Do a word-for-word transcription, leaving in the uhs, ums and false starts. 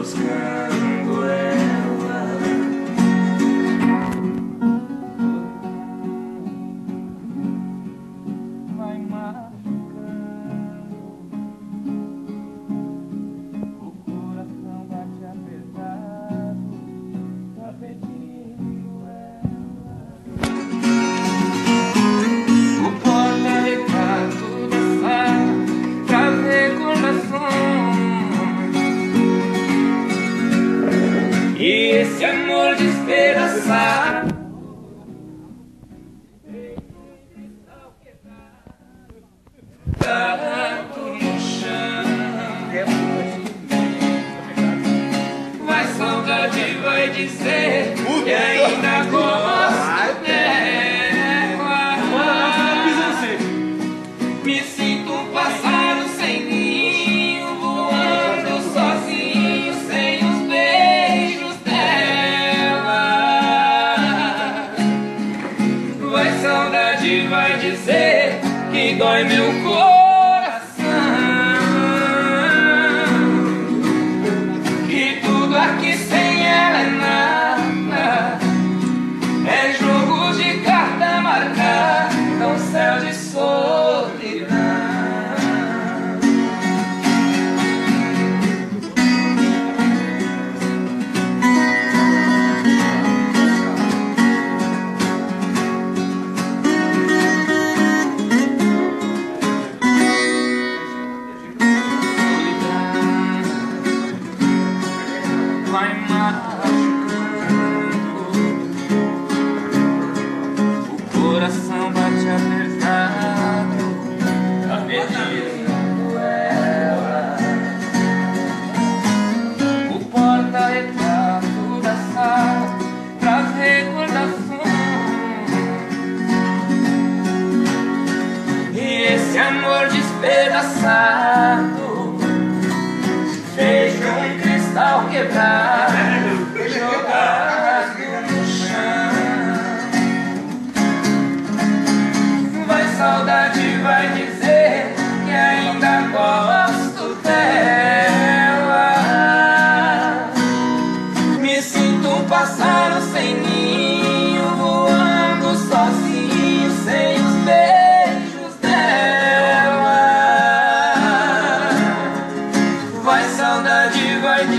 buscando ela. Vai machucando, o coração bate apertado, tá pedindo ela. O porta-retrato da sala traz recordações, e esse amor despedaçado tanto no chão. Vai saudade, vai dizer que ainda gosto dela. Me sinto um pássaro sem ninho, voando sozinho, sem os beijos dela. Vai saudade, vai dizer que dói meu coração, que tudo aqui sem ela é nada, é jogo de carta marcada, um céu de solidão. Vai machucando, o coração bate apertado, tá pedindo ela. O porta-retrato da sala traz recordações, e esse amor despedaçado fez um cristal quebrado, jogado no chão. Vai saudade, vai dizer que ainda gosto dela. Me sinto um pássaro sem ninho, voando sozinho,